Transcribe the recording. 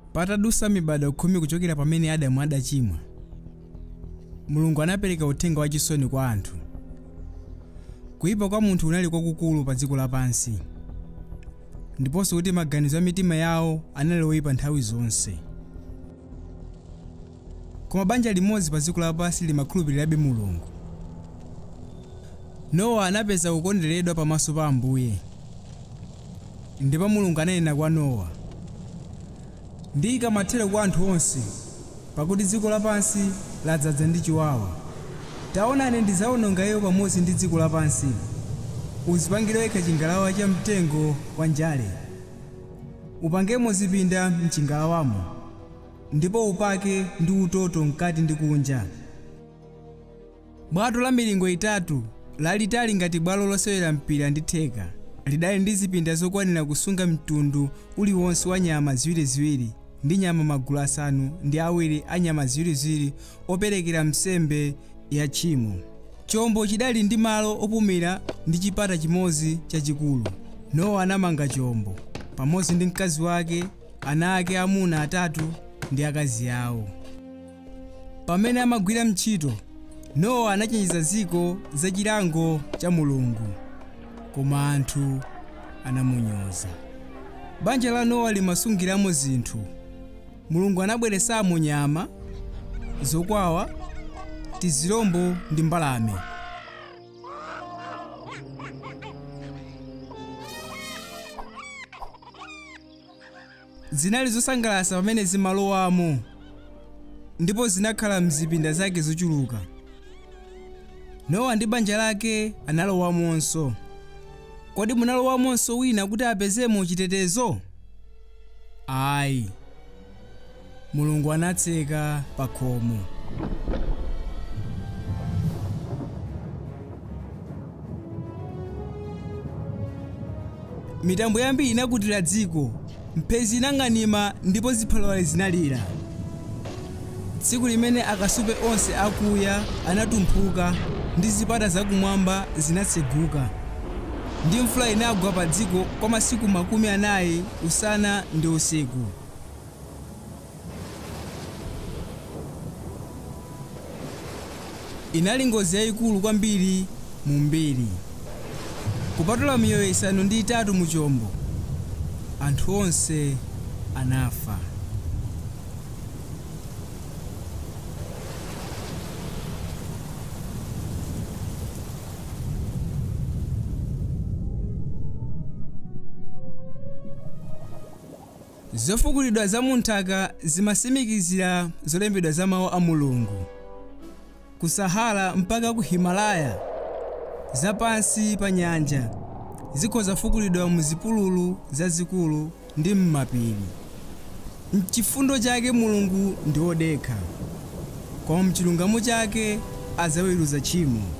Patadusa mibado 10 kuchokera pamene Adamu adachimwa, Mulungu anapereka uthenga wachisoni kwa anthu. Kuyipa kwa munthu unali kwakukulu pa dziko lapansi, ndiponso kuti maganizo a mitima yawo anali oyipa nthawi zonse. Koma banja limodzi pa dziko lapansi limakhulupirirabe Mulungu. Nowa anapeza kukondweredwa pamaso pa Ambuye. Ndipo Mulungu ananena kwa Nowa, ndiyika mathero kwa anthu onse, pakuti dziko lapansi ladzaza ndi chiwawa. Taonani ndidzawononga iwo pamodzi ndi dziko lapansi. Uzipangire wekha chingalawa cha mtengo wa njale, upangemo zipinda mchingalawamo, ndipo upake ndi utoto mkati ndi kunja. Bwato la milingo itatu, lalitali ngati bwalo losewera mpira ndi theka, lidali ndi zipinda zokwanira kusunga mtundu uliwonse wa nyama ziwiriziwiri ndi nyama magulu asanu ndi awiri a nyama ziwiriziwiri operekera nsembe ya tchimo. Chombo chidali ndi malo opumira ndi chipata chimodzi chachikulu. Nowa anamanga chombo pamodzi ndi mkazi wake, ana ake amuna atatu ndi akazi awo. Pamene amagwira ntchito, Nowa anachenjeza ziko za chilango cha Mulungu, koma anthu anamunyoza. Banja la Nowa limasungiramo zinthu. Mulungu anabweresamo nyama, zokwawa, tizilombo ndi mbalame. Zinali zosangalatsa pamene zimalowamo, ndipo zinakhala mzipinda zake zochuluka. Nowa ndi banja lake analowamonso. Kodi munalowamonso wina kuti apezemo chitetezo? Ayi. Mulungu anatseka pa khomo. Mitambo yambiri inakutira dziko, mphezi inang'anima ndipo ziphalala zinalira. Tsiku limene akasupe onse akuya anatumphuka ndi zipata zakumwamba zinatseguka, ndi mvula inagwa pa dziko kwa masiku 40 usana ndi usiku. Inali ngozi yayikulu kwambiri mu mbiri. Kupatula miyoyo 3 mu chombo, anthu onse anafa. Zofukulidwa za munthaka zimasimikizira zolembedwa za mawu a Mulungu. Ku Sahara mpaka ku Himalaya, zapansi pa nyanja zikhoza fukulidwa mu zipululu zazikulu ndi m'mapiri. M'chifundo chake Mulungu ndi wodekha, koma m'chilungamo chake adzaweruza tchimo.